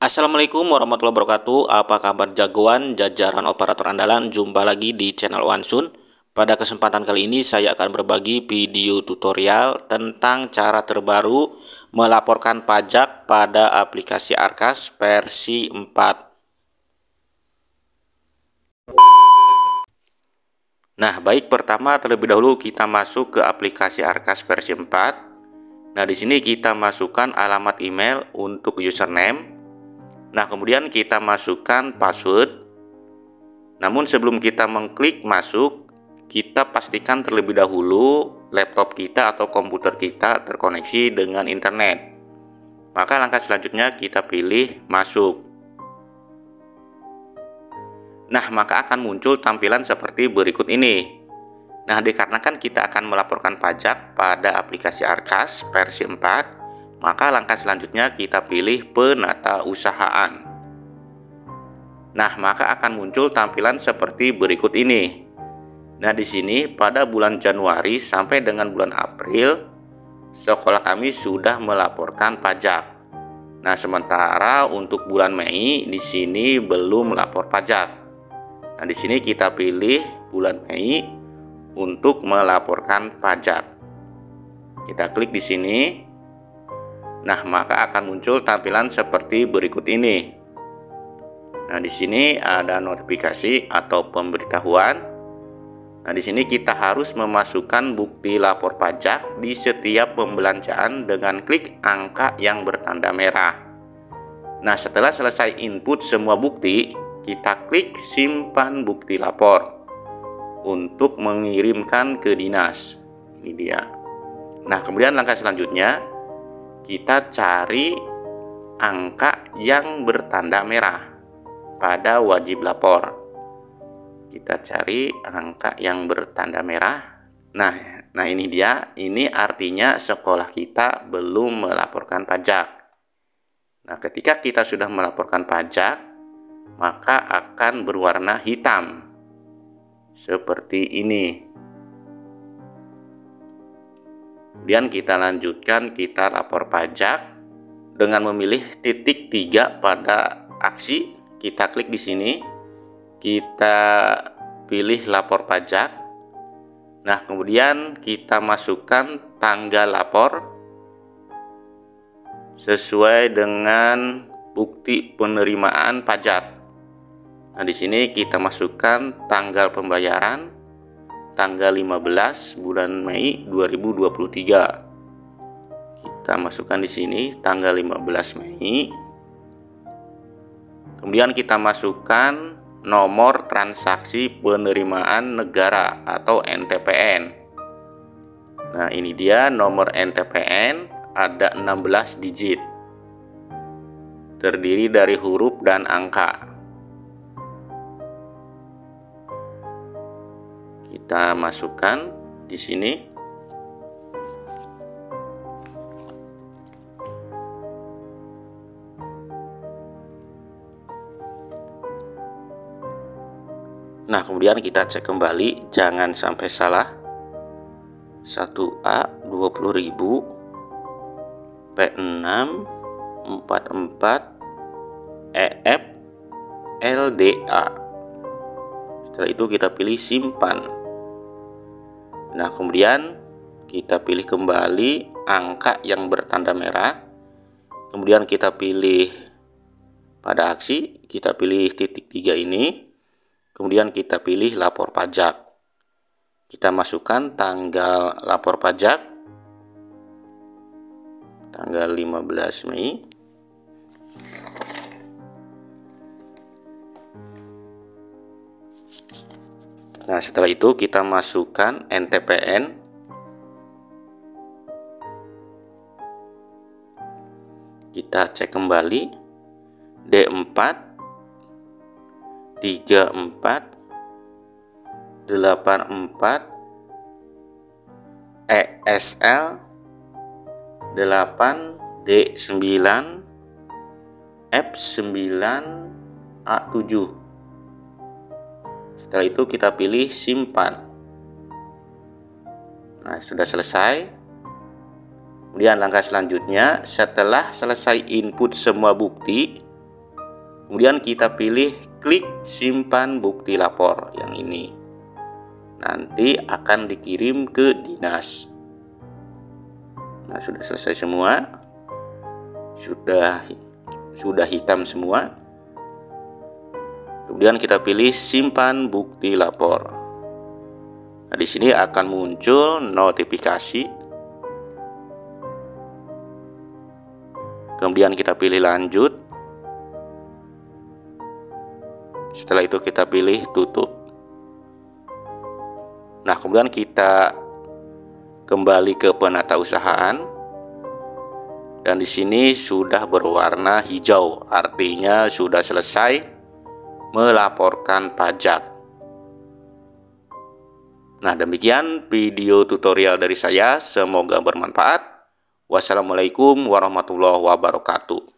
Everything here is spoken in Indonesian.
Assalamualaikum warahmatullahi wabarakatuh. Apa kabar jagoan jajaran operator andalan? Jumpa lagi di channel Wansun. Pada kesempatan kali ini saya akan berbagi video tutorial tentang cara terbaru melaporkan pajak pada aplikasi Arkas versi 4. Nah, baik, pertama terlebih dahulu kita masuk ke aplikasi Arkas versi 4. Nah, di sini kita masukkan alamat email untuk username. Nah, kemudian kita masukkan password. Namun sebelum kita mengklik masuk, kita pastikan terlebih dahulu laptop kita atau komputer kita terkoneksi dengan internet. Maka langkah selanjutnya kita pilih masuk. Nah, maka akan muncul tampilan seperti berikut ini. Nah, dikarenakan kita akan melaporkan pajak pada aplikasi Arkas versi 4, maka langkah selanjutnya kita pilih penatausahaan. Nah, maka akan muncul tampilan seperti berikut ini. Nah, di sini pada bulan Januari sampai dengan bulan April, sekolah kami sudah melaporkan pajak. Nah, sementara untuk bulan Mei di sini belum melapor pajak. Nah, di sini kita pilih bulan Mei untuk melaporkan pajak. Kita klik di sini. Nah, maka akan muncul tampilan seperti berikut ini. Nah, di sini ada notifikasi atau pemberitahuan. Nah, di sini kita harus memasukkan bukti lapor pajak di setiap pembelanjaan dengan klik angka yang bertanda merah. Nah, setelah selesai input semua bukti, kita klik simpan bukti lapor untuk mengirimkan ke dinas. Ini dia. Nah, kemudian langkah selanjutnya kita cari angka yang bertanda merah pada wajib lapor. Kita cari angka yang bertanda merah. Nah ini dia. Ini artinya sekolah kita belum melaporkan pajak. Nah, ketika kita sudah melaporkan pajak, maka akan berwarna hitam seperti ini. Kemudian kita lanjutkan, kita lapor pajak dengan memilih titik 3 pada aksi. Kita klik di sini, kita pilih lapor pajak. Nah, kemudian kita masukkan tanggal lapor sesuai dengan bukti penerimaan pajak. Nah, di sini kita masukkan tanggal pembayaran tanggal 15 bulan Mei 2023. Kita masukkan di sini tanggal 15 Mei. Kemudian kita masukkan nomor transaksi penerimaan negara atau NTPN. Nah, ini dia nomor NTPN, ada 16 digit. Terdiri dari huruf dan angka. Kita masukkan di sini. Nah, kemudian kita cek kembali, jangan sampai salah. 1A 20.000, P6 44, EF LDA. Setelah itu kita pilih simpan. Nah, kemudian kita pilih kembali angka yang bertanda merah. Kemudian kita pilih pada aksi, kita pilih titik 3 ini. Kemudian kita pilih lapor pajak. Kita masukkan tanggal lapor pajak tanggal 15 Mei. Nah, setelah itu kita masukkan NTPN. Kita cek kembali D4 34 84 ESL 8D9 F9 A7. Setelah itu kita pilih simpan. Nah, sudah selesai. Kemudian langkah selanjutnya, setelah selesai input semua bukti, Kemudian kita pilih klik simpan bukti lapor yang ini. Nanti akan dikirim ke dinas. Nah, sudah selesai semua. Sudah hitam semua. Kemudian kita pilih simpan bukti lapor. Nah, di sini akan muncul notifikasi. Kemudian kita pilih lanjut. Setelah itu kita pilih tutup. Nah, kemudian kita kembali ke penatausahaan. Dan di sini sudah berwarna hijau, artinya sudah selesai melaporkan pajak. Nah, demikian video tutorial dari saya, semoga bermanfaat. Wassalamualaikum warahmatullahi wabarakatuh.